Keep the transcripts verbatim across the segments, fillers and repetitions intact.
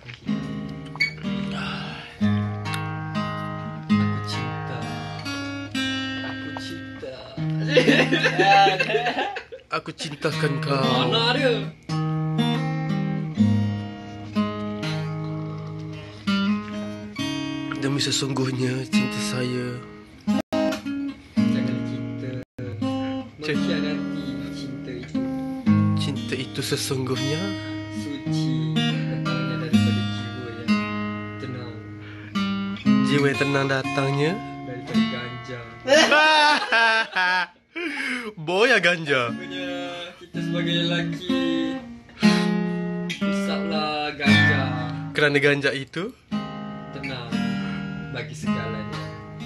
Aku cinta. Aku cinta. Aku cintakan kau. Mana dia? Demi sesungguhnya cinta saya. Jangan kita mengkhianati cinta itu. Cinta itu sesungguhnya Suci datangnya daripada jiwa yang tenang, jiwa yang tenang datangnya daripada ganja. Boya ganja. Sebenarnya kita sebagai lelaki hisaplah ganja. Kerana ganja itu Tenang bagi segalanya.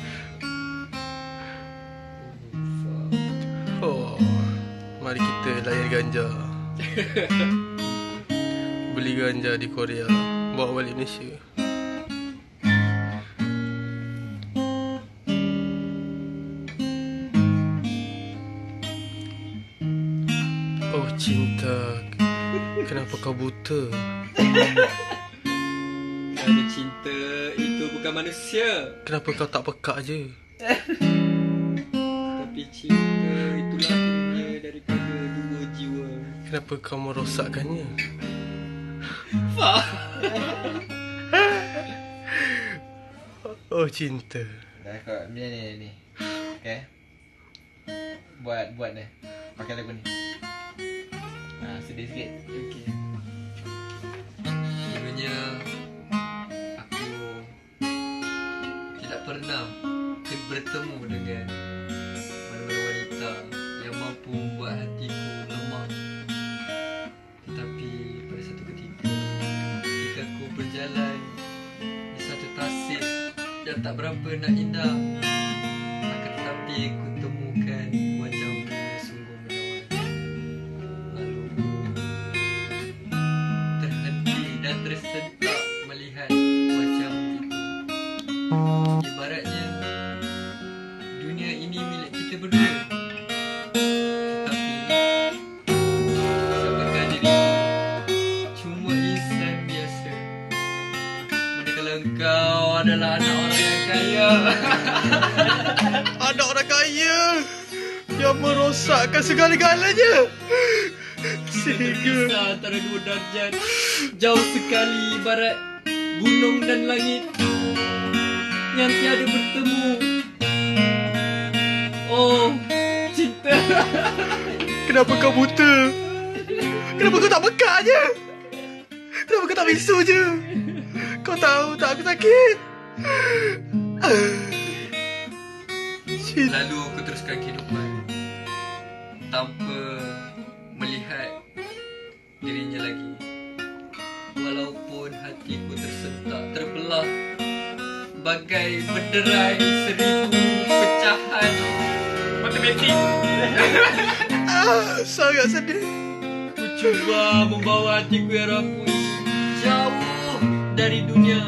oh, mari kita layan ganja. Beli ganja di Korea, bawa balik Malaysia. Oh cinta, kenapa kau buta? Kerana cinta itu bukan manusia, Kenapa kau tak pekak je? tapi cinta itu lahirnya daripada dua jiwa. Kenapa kau merosakkannya? Oh cinta. Dah kau ni ni ni. Okey. Buat buat ni. Pakai lagu ni. Ha, sedih sikit. Okey. Sebenarnya aku tidak pernah bertemu dengan mana-mana wanita yang mampu membuat hatiku lemah. Tetapi pada satu ketika, ketika aku berjalan di satu tasik yang tak berapa nak indah, akan tetapi aku temukan wajahmu yang sungguh menawan. Lalu terhenti dan tersentak melihat wajahmu itu. Ibaratnya dunia ini milik kita berdua. Tetapi sebagai diriku cuma insan biasa. Manakala engkau adalah anak orang yang kaya. Ada orang kaya yang merosakkan segala-galanya. Sehingga Terpisah antara dua darjat, jauh sekali ibarat gunung dan langit yang tiada bertemu. Oh, cinta. kenapa kau buta? Kenapa kau tak pekak je? Kenapa kau tak bisu je? Kau tahu tak aku sakit? Cinta. Lalu aku teruskan kehidupan tanpa melihat dirinya lagi. Walaupun hatiku tersentak, terbelah bagai berderai seribu pecahan matematik. Ah, sangat sedih. Ku cuba membawa hatiku yang rapuh jauh dari dunia.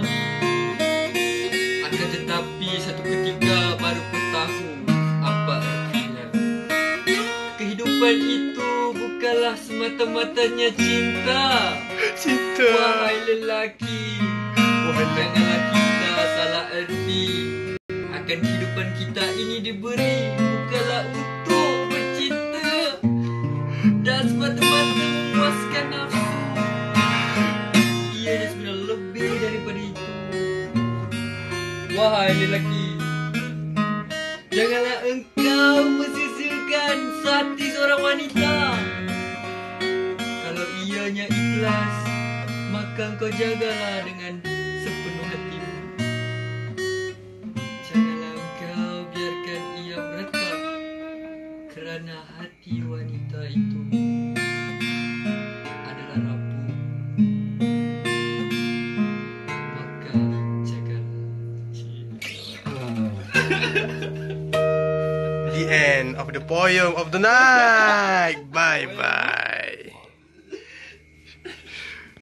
Akan tetapi satu ketika baru ku tahu apa artinya. Kehidupan itu bukanlah semata-matanya cinta. Cinta. Wahai lelaki, janganlah kita salah erti. Akan kehidupan kita ini diberi bukanlah untuk bercinta dan semata-mata memuaskan nafsu. Ianya sebenarnya lebih daripada itu. Wahai lelaki, janganlah engkau mesisirkan hati seorang wanita. Kalau ianya ikhlas, maka engkau jagalah dengan sepenuh hatimu. Janganlah engkau biarkan ia meretak, kerana hati wanita itu adalah rapuh. Maka jagalah. The end of the poem of the night. Bye bye.